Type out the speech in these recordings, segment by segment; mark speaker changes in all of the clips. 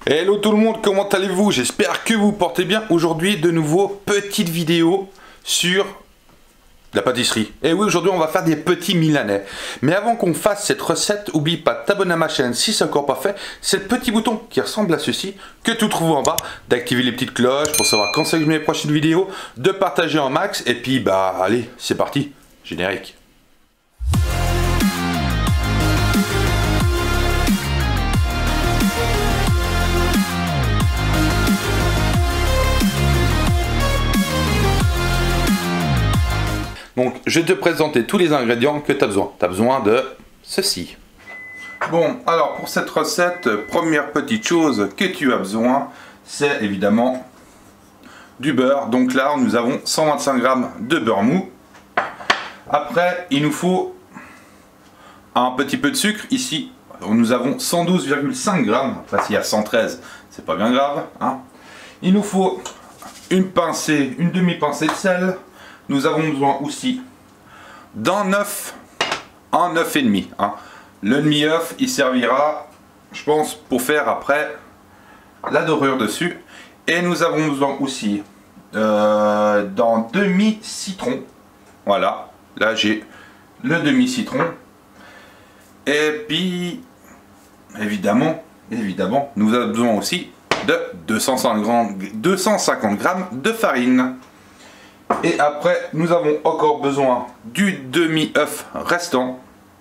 Speaker 1: Hello tout le monde, comment allez-vous? J'espère que vous portez bien. Aujourd'hui, de nouveau, petite vidéo sur la pâtisserie. Et oui, aujourd'hui, on va faire des petits milanais. Mais avant qu'on fasse cette recette, oublie pas de t'abonner à ma chaîne si c'est encore pas fait. C'est le petit bouton qui ressemble à ceci, que tu trouves en bas, d'activer les petites cloches pour savoir quand c'est que je mets les prochaines vidéos, de partager en max. Et puis, bah, allez, c'est parti, générique. Donc, je vais te présenter tous les ingrédients que tu as besoin. Tu as besoin de ceci. Bon, alors pour cette recette, première petite chose que tu as besoin, c'est évidemment du beurre. Donc là, nous avons 125 g de beurre mou. Après, il nous faut un petit peu de sucre. Ici, nous avons 112,5 g. Enfin, s'il y a 113, c'est pas bien grave, hein. Il nous faut une demi-pincée de sel. Nous avons besoin aussi d'un œuf, un œuf et demi, hein. Le demi-œuf, il servira, je pense, pour faire après la dorure dessus. Et nous avons besoin aussi d'un demi-citron. Voilà, là j'ai le demi-citron. Et puis, évidemment, nous avons besoin aussi de 250 g de farine. Et après, nous avons encore besoin du demi-œuf restant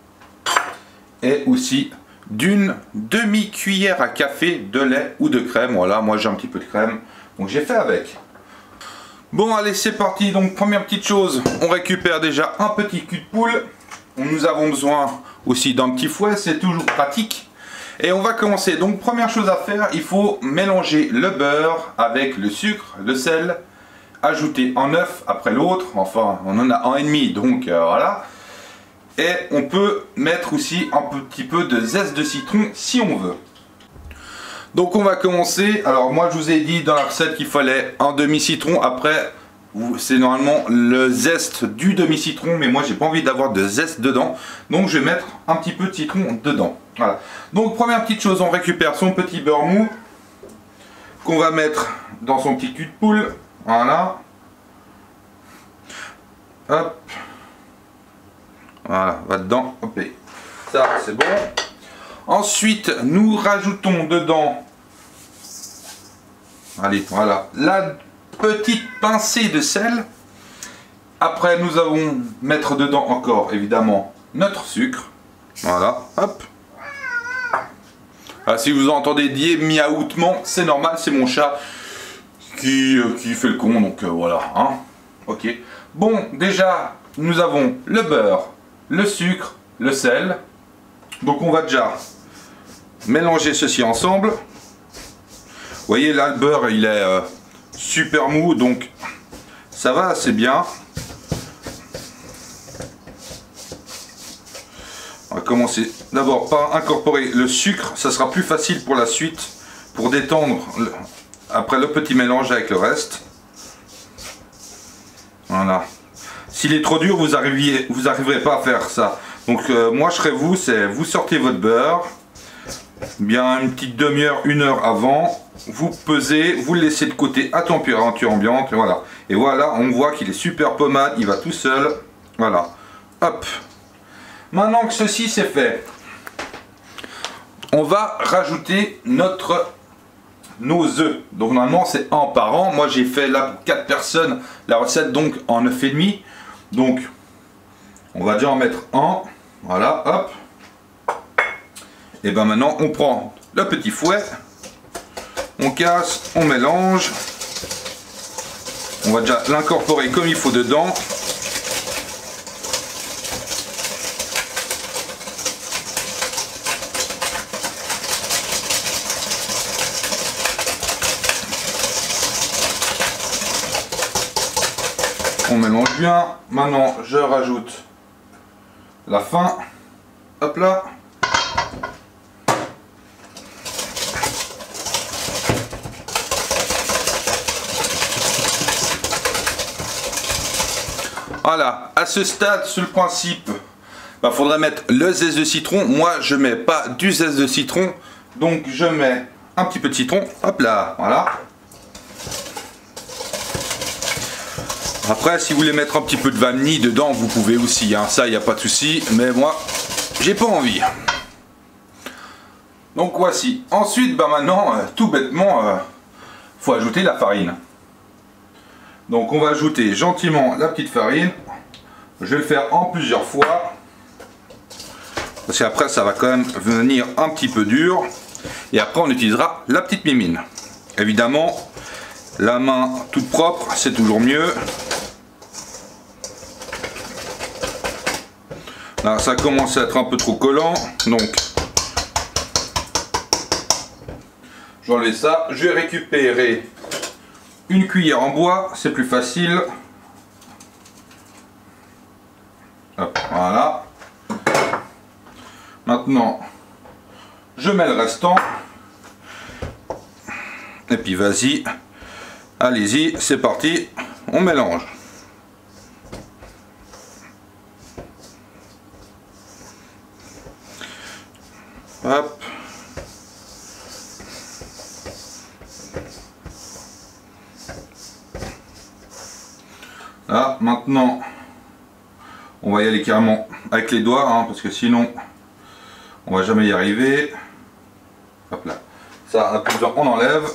Speaker 1: et aussi d'une demi-cuillère à café de lait ou de crème. Voilà, moi j'ai un petit peu de crème, donc j'ai fait avec. Bon, allez, c'est parti. Donc, première petite chose, on récupère déjà un petit cul de poule. Nous avons besoin aussi d'un petit fouet, c'est toujours pratique. Et on va commencer. Donc, première chose à faire, il faut mélanger le beurre avec le sucre, le sel. Ajouter un œuf après l'autre, enfin on en a un et demi, donc voilà. Et on peut mettre aussi un petit peu de zeste de citron si on veut. Donc on va commencer. Alors moi je vous ai dit dans la recette qu'il fallait un demi-citron. Après c'est normalement le zeste du demi-citron, mais moi j'ai pas envie d'avoir de zeste dedans, donc je vais mettre un petit peu de citron dedans. Voilà. Donc première petite chose, on récupère son petit beurre mou qu'on va mettre dans son petit cul de poule. Voilà. Hop. Voilà, va dedans. Hop. Ça, c'est bon. Ensuite, nous rajoutons dedans, allez, voilà, la petite pincée de sel. Après, nous allons mettre dedans encore, évidemment, notre sucre. Voilà, hop. Ah, si vous entendez dire miaoutement, c'est normal, c'est mon chat qui fait le con, donc voilà, hein. Ok. Bon, déjà, nous avons le beurre, le sucre, le sel. Donc on va déjà mélanger ceci ensemble. Vous voyez là, le beurre, il est super mou, donc ça va assez bien. On va commencer d'abord par incorporer le sucre, ça sera plus facile pour la suite, pour détendre après le petit mélange avec le reste. Voilà. S'il est trop dur, vous arriverez pas à faire ça. Donc moi je serais vous, c'est vous sortez votre beurre, bien une petite demi-heure, 1 heure avant, vous pesez, vous le laissez de côté à température ambiante, et voilà. Et voilà, on voit qu'il est super pommade, il va tout seul. Voilà. Hop. Maintenant que ceci c'est fait, on va rajouter nos œufs. Donc normalement c'est un par an. Moi j'ai fait là pour 4 personnes la recette, donc en œuf et demi. Donc on va déjà en mettre un. Voilà, hop. Et ben maintenant on prend le petit fouet, on casse, on mélange. On va déjà l'incorporer comme il faut dedans. On mélange bien. Maintenant je rajoute la fin. Hop là. Voilà, à ce stade, sur le principe, il faudrait mettre le zeste de citron. Moi je mets pas du zeste de citron, donc je mets un petit peu de citron, hop là, voilà. Après, si vous voulez mettre un petit peu de vanille dedans, vous pouvez aussi, hein. Ça, il n'y a pas de souci, mais moi, j'ai pas envie. Donc voici. Ensuite, bah maintenant, tout bêtement, faut ajouter la farine. Donc on va ajouter gentiment la petite farine. Je vais le faire en plusieurs fois. Parce qu'après, ça va quand même venir un petit peu dur. Et après, on utilisera la petite mimine. Évidemment, la main toute propre, c'est toujours mieux. Là, ça commence à être un peu trop collant. Donc, j'enlève ça. Je vais récupérer une cuillère en bois. C'est plus facile. Hop, voilà. Maintenant, je mets le restant. Et puis vas-y, allez-y, c'est parti, on mélange. Hop. Là, maintenant, on va y aller carrément avec les doigts, hein, parce que sinon, on va jamais y arriver. Hop là. Ça, à plusieurs, on enlève.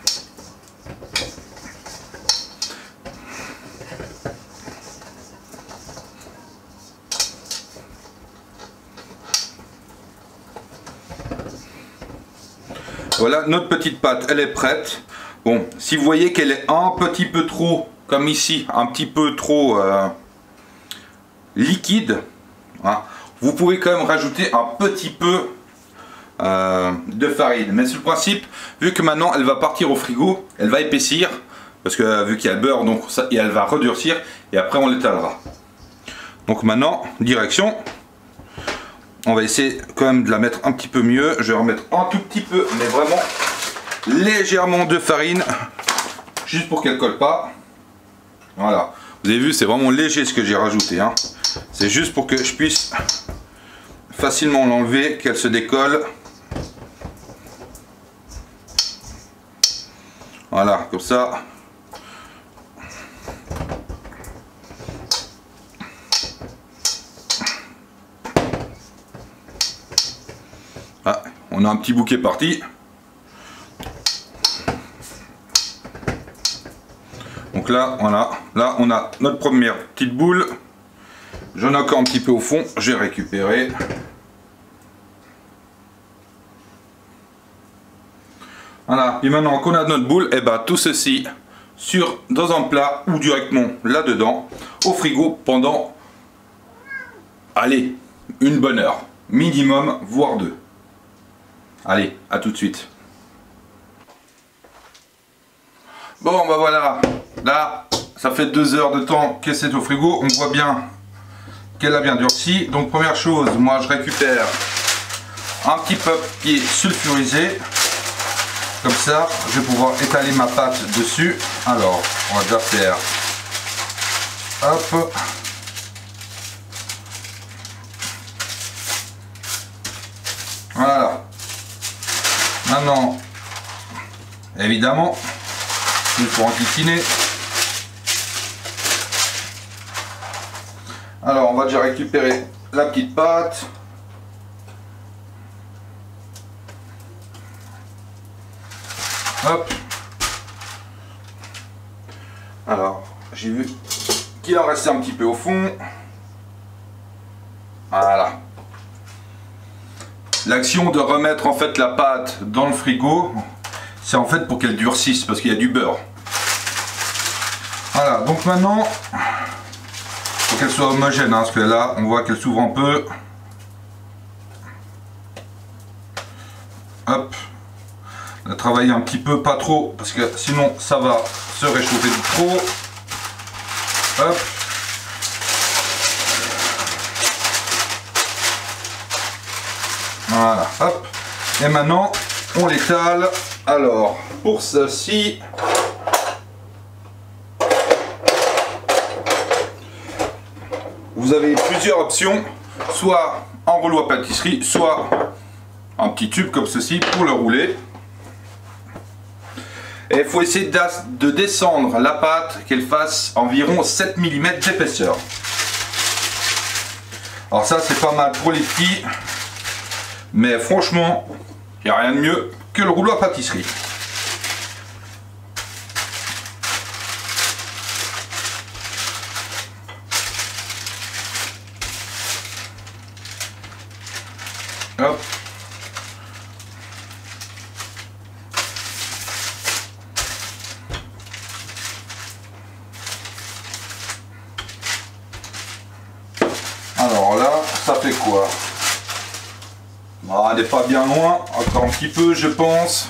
Speaker 1: Voilà, notre petite pâte, elle est prête. Bon, si vous voyez qu'elle est un petit peu trop, comme ici, un petit peu trop liquide, hein, vous pouvez quand même rajouter un petit peu de farine. Mais c'est le principe, vu que maintenant elle va partir au frigo, elle va épaissir, parce que vu qu'il y a le beurre, donc ça, et elle va redurcir, et après on l'étalera. Donc maintenant, direction. On va essayer quand même de la mettre un petit peu mieux. Je vais remettre un tout petit peu, mais vraiment légèrement de farine, juste pour qu'elle colle pas. Voilà. Vous avez vu, c'est vraiment léger ce que j'ai rajouté, hein. C'est juste pour que je puisse facilement l'enlever, qu'elle se décolle. Voilà, comme ça. Ah, on a un petit bouquet parti. Donc là, voilà, là on a notre première petite boule. J'en ai encore un petit peu au fond, j'ai récupéré. Voilà, puis maintenant qu'on a notre boule, et ben tout ceci dans un plat ou directement là-dedans, au frigo pendant, allez, une bonne heure, minimum, voire deux. Allez, à tout de suite. Bon, bah voilà, là, ça fait 2 heures de temps qu'elle est au frigo. On voit bien qu'elle a bien durci. Donc, première chose, moi, je récupère un petit papier sulfurisé. Comme ça, je vais pouvoir étaler ma pâte dessus. Alors, on va déjà faire... Hop. Voilà. Maintenant, évidemment, il faut enquiquiner. Alors, on va déjà récupérer la petite pâte. Hop. Alors, j'ai vu qu'il en restait un petit peu au fond. Voilà. L'action de remettre en fait la pâte dans le frigo, c'est en fait pour qu'elle durcisse parce qu'il y a du beurre. Voilà, donc maintenant, il faut qu'elle soit homogène, hein, parce que là, on voit qu'elle s'ouvre un peu. Hop. On va travailler un petit peu, pas trop, parce que sinon ça va se réchauffer de trop. Hop. Voilà, hop. Et maintenant, on l'étale. Alors, pour ceci, vous avez plusieurs options. Soit en rouleau à pâtisserie, soit un petit tube comme ceci pour le rouler. Et il faut essayer de descendre la pâte, qu'elle fasse environ 7 mm d'épaisseur. Alors ça c'est pas mal pour les petits, mais franchement, il n'y a rien de mieux que le rouleau à pâtisserie. Hop. Alors là, ça fait quoi? Elle n'est pas bien loin, encore un petit peu je pense.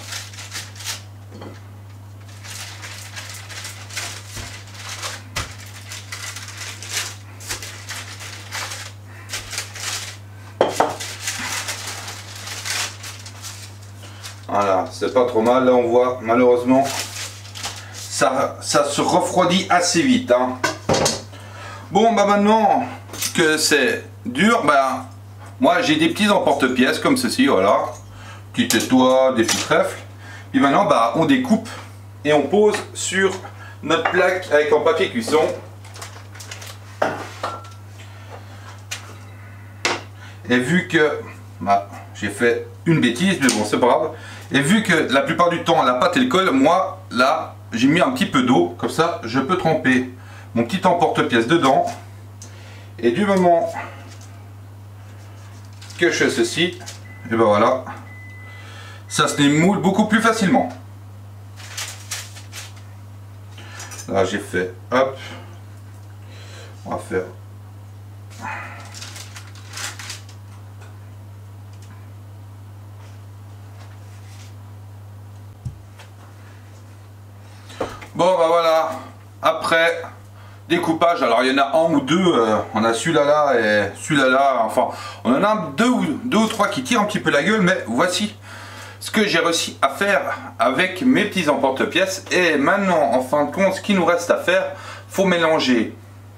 Speaker 1: Voilà, c'est pas trop mal. Là on voit malheureusement ça se refroidit assez vite, hein. Bon bah maintenant que c'est dur, bah moi j'ai des petits emporte-pièces comme ceci, voilà, petit étoi, des petits trèfles. Et maintenant bah on découpe et on pose sur notre plaque avec un papier cuisson. Et vu que bah, j'ai fait une bêtise, mais bon c'est pas grave. Et vu que la plupart du temps la pâte elle colle, moi là j'ai mis un petit peu d'eau, comme ça je peux tremper mon petit emporte-pièce dedans. Et du moment que je fais ceci, et ben voilà, ça se démoule beaucoup plus facilement. Là j'ai fait, hop, on va faire. Bon bah voilà, après découpage, alors il y en a un ou deux, on a celui-là là et celui-là là, enfin on en a deux ou trois qui tirent un petit peu la gueule, mais voici ce que j'ai réussi à faire avec mes petits emporte-pièces. Et maintenant en fin de compte, ce qu'il nous reste à faire, faut mélanger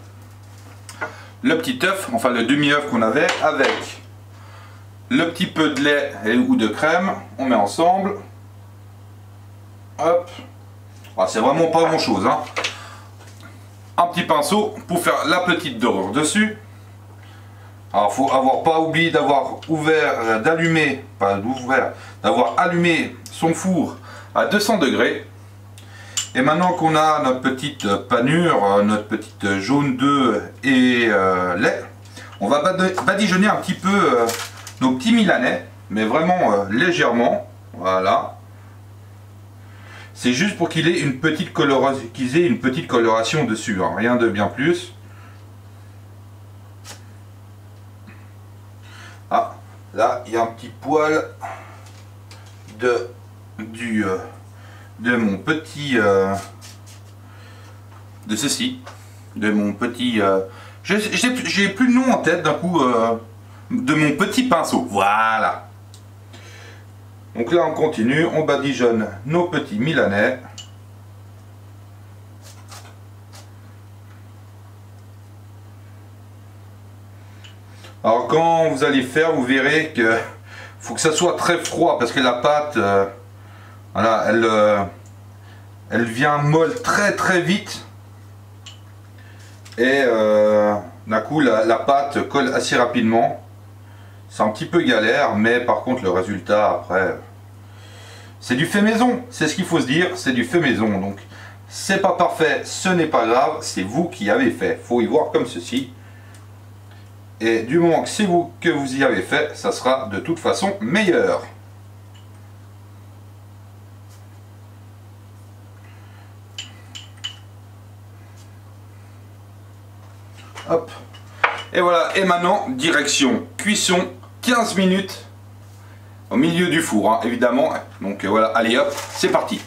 Speaker 1: le petit œuf, enfin le demi-œuf qu'on avait, avec le petit peu de lait ou de crème, on met ensemble, hop. C'est vraiment pas grand chose, hein. Un petit pinceau pour faire la petite dorure dessus. Alors faut avoir pas oublié d'avoir ouvert, d'avoir allumé son four à 200 degrés. Et maintenant qu'on a notre petite panure, notre petite jaune d'œuf et lait, on va badigeonner un petit peu nos petits milanais, mais vraiment légèrement, voilà. C'est juste pour qu'il ait une petite coloration dessus, hein, rien de bien plus. Ah, là il y a un petit poil de mon petit de ceci, de mon petit j'ai plus le nom en tête d'un coup, de mon petit pinceau, voilà. Donc là on continue, on badigeonne nos petits milanais. Alors quand vous allez faire, vous verrez que faut que ça soit très froid parce que la pâte, voilà, elle devient molle très vite. Et d'un coup la pâte colle assez rapidement. C'est un petit peu galère, mais par contre le résultat après, c'est du fait maison, c'est ce qu'il faut se dire, c'est du fait maison. Donc c'est pas parfait, ce n'est pas grave, c'est vous qui avez fait. Faut y voir comme ceci. Et du moment que c'est vous que vous y avez fait, ça sera de toute façon meilleur. Hop. Et voilà, et maintenant direction cuisson, 15 minutes au milieu du four, hein, évidemment. Donc voilà, allez hop, c'est parti.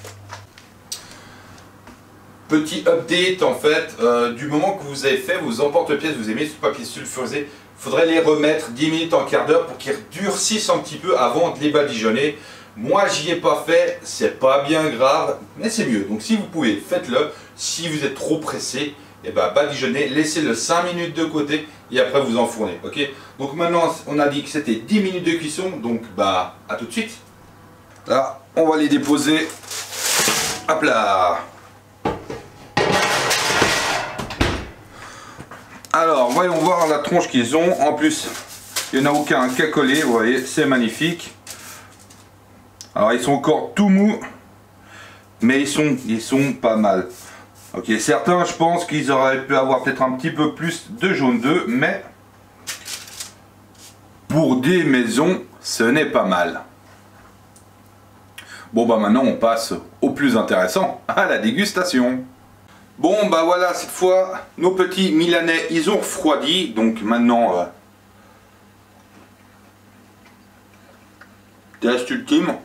Speaker 1: Petit update en fait, du moment que vous avez fait vos emporte-pièces, vous avez mis sur papier sulfurisé, il faudrait les remettre 10 minutes, en quart d'heure pour qu'ils durcissent un petit peu avant de les badigeonner. Moi j'y ai pas fait, c'est pas bien grave, mais c'est mieux. Donc si vous pouvez, faites-le. Si vous êtes trop pressé, et ben badigeonnez, laissez-le 5 minutes de côté et après vous enfournez, ok? Donc maintenant on a dit que c'était 10 minutes de cuisson, donc bah à tout de suite. Là on va les déposer Hop là. Alors, voyons voir la tronche qu'ils ont. En plus, il n'y en a aucun qui a collé, vous voyez, c'est magnifique. Alors, ils sont encore tout mous, mais ils sont pas mal. Ok, certains, je pense qu'ils auraient pu avoir peut-être un petit peu plus de jaune d'œuf, mais pour des maisons, ce n'est pas mal. Bon, bah maintenant, on passe au plus intéressant, à la dégustation. Bon, bah voilà, cette fois, nos petits Milanais, ils ont refroidi. Donc maintenant, test ultime.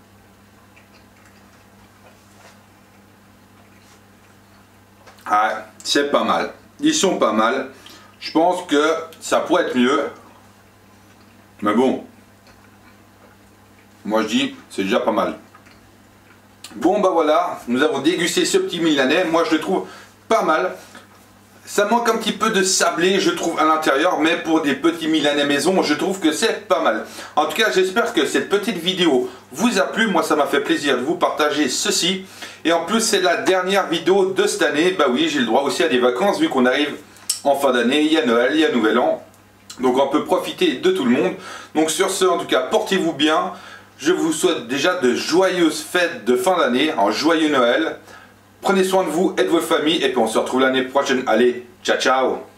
Speaker 1: Ah, c'est pas mal. Ils sont pas mal. Je pense que ça pourrait être mieux. Mais bon, moi je dis, c'est déjà pas mal. Bon bah voilà, nous avons dégusté ce petit Milanais, moi je le trouve pas mal. Ça manque un petit peu de sablé je trouve à l'intérieur, mais pour des petits Milanais maison, je trouve que c'est pas mal. En tout cas, j'espère que cette petite vidéo vous a plu, moi ça m'a fait plaisir de vous partager ceci. Et en plus c'est la dernière vidéo de cette année, bah oui j'ai le droit aussi à des vacances vu qu'on arrive en fin d'année, il y a Noël, il y a Nouvel An. Donc on peut profiter de tout le monde. Donc sur ce, en tout cas, portez-vous bien. Je vous souhaite déjà de joyeuses fêtes de fin d'année, un joyeux Noël. Prenez soin de vous et de votre famille et puis on se retrouve l'année prochaine. Allez, ciao ciao!